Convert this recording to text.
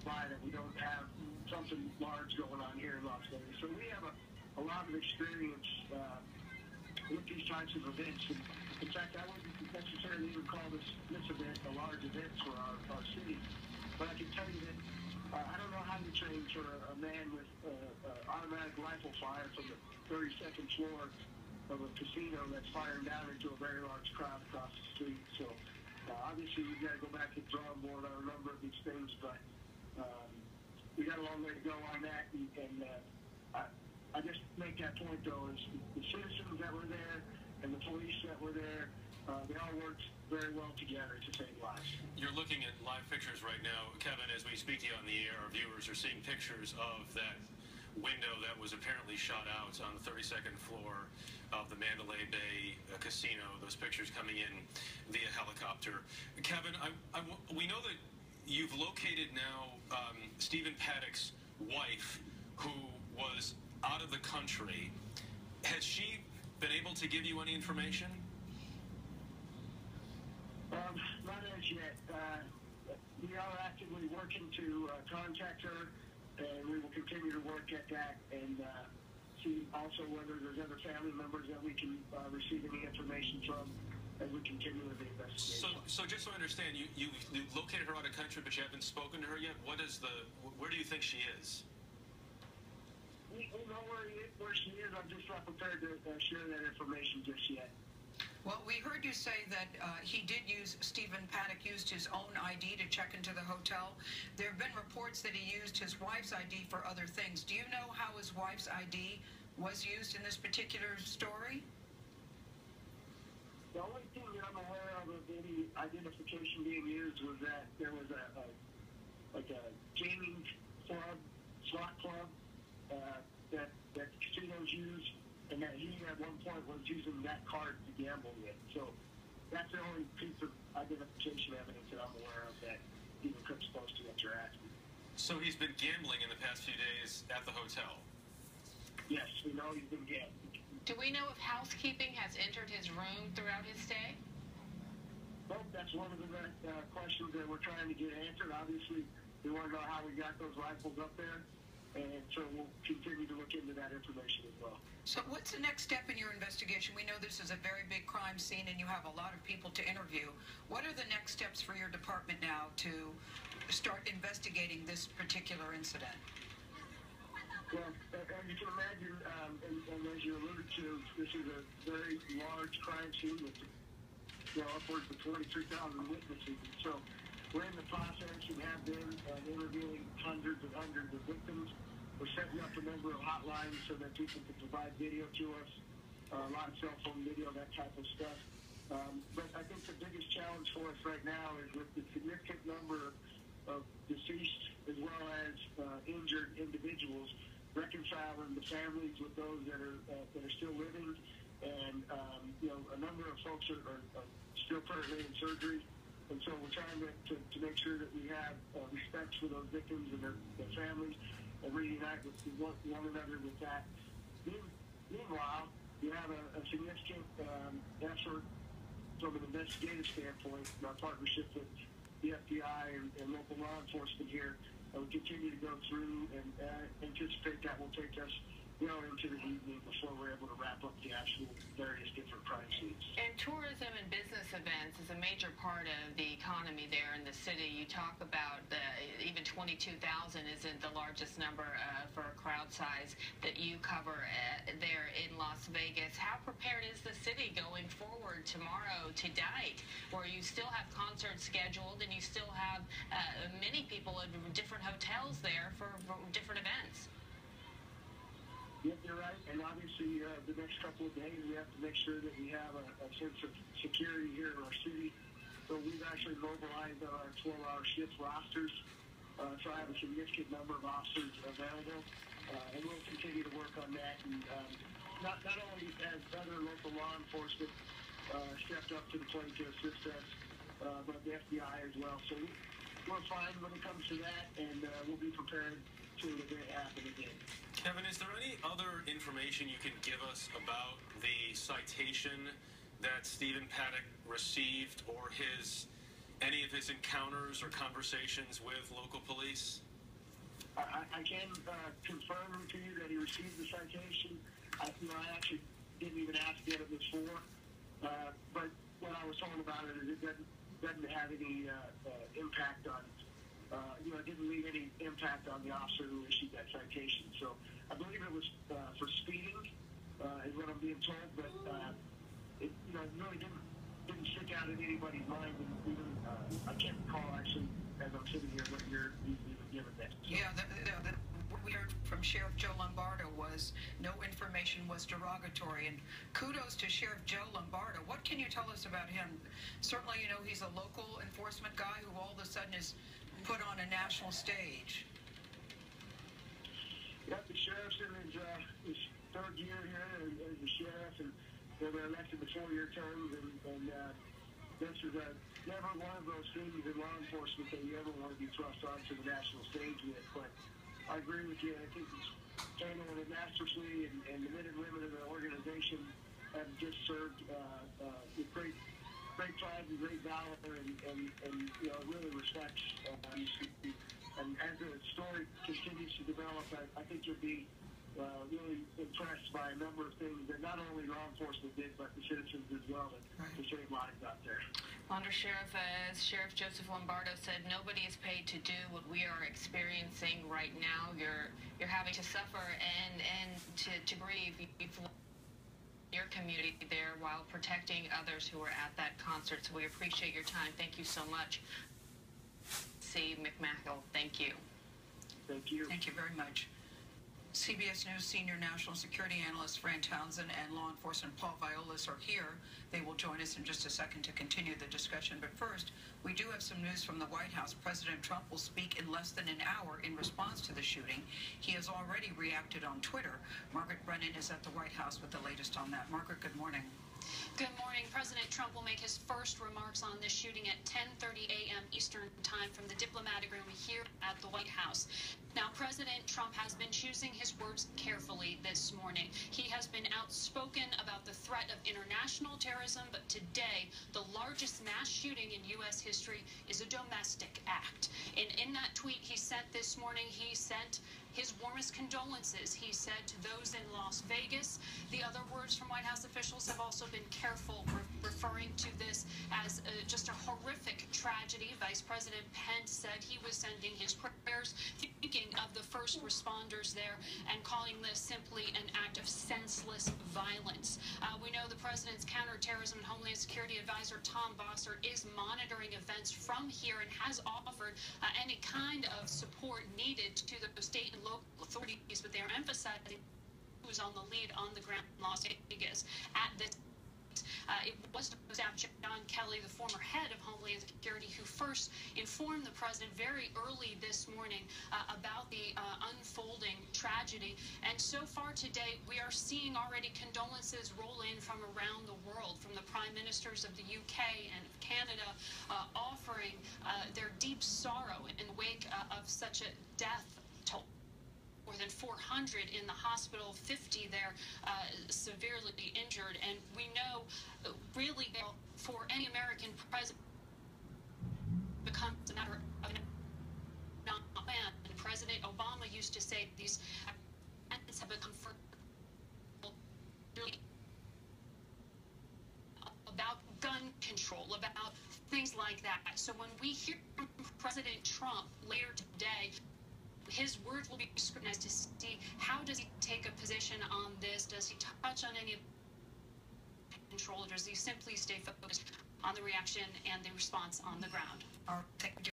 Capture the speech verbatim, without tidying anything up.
by that we don't have something large going on here in Las Vegas. So we have a, a lot of experience uh, with these types of events. And in fact, I wouldn't necessarily even call this, this event a large event for our, our city. But I can tell you that uh, I don't know how you train for a, a man with uh, uh, automatic rifle fire from the thirty-second floor of a casino that's firing down into a very large crowd across the street. So uh, obviously we've got to go back to the drawing board on a number of these things, but um, we got a long way to go on that. And, and uh, I, I just make that point, though, is the citizens that were there and the police that were there, uh, they all worked very well together to save lives. You're looking at live pictures right now, Kevin, as we speak to you on the air. Our viewers are seeing pictures of that window that was apparently shot out on the thirty-second floor of the Mandalay Bay uh, Casino. Those pictures coming in via helicopter. Kevin, I, I, we know that you've located now um, Stephen Paddock's wife, who was out of the country. Has she been able to give you any information? Um, not as yet. Uh, we are actively working to uh, contact her, and we will continue to work at that and uh, see also whether there's other family members that we can uh, receive any information from as we continue with the investigation. So, so just so I understand, you, you you located her out of country, but you haven't spoken to her yet. What is the? Where do you think she is? We, we know where, he, where she is. I'm just not prepared to uh, share that information just yet. Well, we heard you say that uh, he did use, Stephen Paddock used his own I D to check into the hotel. There have been reports that he used his wife's I D for other things. Do you know how his wife's I D was used in this particular story? The only thing that I'm aware of of any identification being used was that there was a, a like a gaming club, slot club, uh, that, that casinos use, and that he at one point was using that card to gamble with. So that's the only piece of identification evidence that I'm aware of that even comes close to what you're asking. So he's been gambling in the past few days at the hotel? Yes, we know he's been gambling. Do we know if housekeeping has entered his room throughout his stay? Well, that's one of the uh, questions that we're trying to get answered. Obviously, we want to know how we got those rifles up there. And so we'll continue to look into that information as well. So what's the next step in your investigation? We know this is a very big crime scene and you have a lot of people to interview. What are the next steps for your department now to start investigating this particular incident? Well, as you can imagine, um, and, and as you alluded to, this is a very large crime scene with, you know, upwards of twenty-three thousand witnesses. So we're in the process and have been uh, interviewing hundreds and hundreds of victims. We're setting up a number of hotlines so that people can provide video to us, uh, a lot of cell phone video, that type of stuff. Um, but I think the biggest challenge for us right now is with the significant number of deceased as well as uh, injured individuals, reconciling the families with those that are uh, that are still living, and um, you know, a number of folks are, are, are still currently in surgery. And so we're trying to, to, to make sure that we have uh, respect for those victims and their, their families and reunite with one, one another with that. Meanwhile, you have a, a significant um, effort from an investigative standpoint in our partnership with the F B I and, and local law enforcement here. And we continue to go through and uh, anticipate that will take us well into the evening before we're able to wrap up the actual various different crime scenes. And tourism and business events is a major part of the economy there in the city. You talk about the even twenty-two thousand isn't the largest number uh, for a crowd size that you cover uh, there in Las Vegas. How prepared is the city going forward tomorrow to night, where you still have concerts scheduled and you still have uh, many people in different hotels there for, for different events? Yep, you're right. And obviously, uh, the next couple of days, we have to make sure that we have a, a sense of security here in our city. So we've actually mobilized our twelve-hour shift rosters. Uh, so I have a significant number of officers available. Uh, and we'll continue to work on that. And um, not, not only has other local law enforcement uh, stepped up to the plate to assist us, uh, but the F B I as well. So we, we're fine when it comes to that, and uh, we'll be prepared to if it happen again. Kevin, is there any other information you can give us about the citation that Stephen Paddock received, or his any of his encounters or conversations with local police? I, I can uh, confirm to you that he received the citation. I, you know, I actually didn't even ask to get it before, uh, but what I was told about it is it doesn't, doesn't have any uh, uh, impact on, uh, you know, it didn't leave any impact on the officer who issued that citation. So I believe it was uh, for speeding, uh, is what I'm being told, but uh, it, you know, it really didn't didn't stick out in anybody's mind. And even uh, I can't recall actually, as I'm sitting here, what year he's even given that. So, Yeah, the, the, the, what we heard from Sheriff Joe Lombardo was no information was derogatory, and kudos to Sheriff Joe Lombardo. What can you tell us about him? Certainly, you know, he's a local enforcement guy who all of a sudden is put on a national stage. yeah, the sheriff's in his, uh, his third year here as, as the sheriff, and they were elected to four-year terms, and, and uh, this is a, never one of those things in law enforcement that you ever want to be thrust onto the national stage with. But I agree with you. I think he's handling it masterfully, and, and the men and women of the organization have just served uh, uh, with great, great pride and great valor, and, and, and you know, really respects. Uh, and as the story continues to develop, I, I think you'll be Uh, really impressed by a number of things that not only law enforcement did, but the citizens as well, and to save lives out there. Under Sheriff, as Sheriff Joseph Lombardo said, nobody is paid to do what we are experiencing right now. You're you're having to suffer and and to, to grieve your community there while protecting others who are at that concert. So we appreciate your time. Thank you so much. C. McMackle, thank you. Thank you. Thank you very much. C B S News senior national security analyst Fran Townsend and law enforcement Paul Violas are here. They will join us in just a second to continue the discussion. But first, we do have some news from the White House. President Trump will speak in less than an hour in response to the shooting. He has already reacted on Twitter. Margaret Brennan is at the White House with the latest on that. Margaret, good morning. Good morning. President Trump will make his first remarks on this shooting at ten thirty a m Eastern Time from the diplomatic room here at the White House. Now, President Trump has been choosing his words carefully this morning. He has been outspoken about the threat of international terrorism, but today, the largest mass shooting in U S history is a domestic act. And in that tweet he sent this morning, he sent his warmest condolences, he said, to those in Las Vegas. The other words from White House officials have also been careful, re referring to this as uh, just a horrific tragedy. Vice President Pence said he was sending his prayers, thinking of the first responders there, and calling this simply an act of senseless violence. Uh, we know the president's counterterrorism and Homeland Security advisor, Tom Bossert, is monitoring events from here and has offered uh, any kind of support needed to the state and local authorities, but they're emphasizing who's on the lead on the ground in Las Vegas at this. Uh, it was Staff John Kelly, the former head of Homeland Security, who first informed the president very early this morning uh, about the uh, unfolding tragedy. And so far today, we are seeing already condolences roll in from around the world, from the prime ministers of the U K and Canada, uh, offering uh, their deep sorrow in the wake uh, of such a death toll. More than four hundred in the hospital, fifty there uh, severely injured. And we know uh, really for any American president becomes a matter of non-plan. President Obama used to say these acts have become for about gun control, about things like that. So when we hear from President Trump later today, his words will be scrutinized to see how does he take a position on this. Does he touch on any control, or does he simply stay focused on the reaction and the response on the ground? Our, thank you.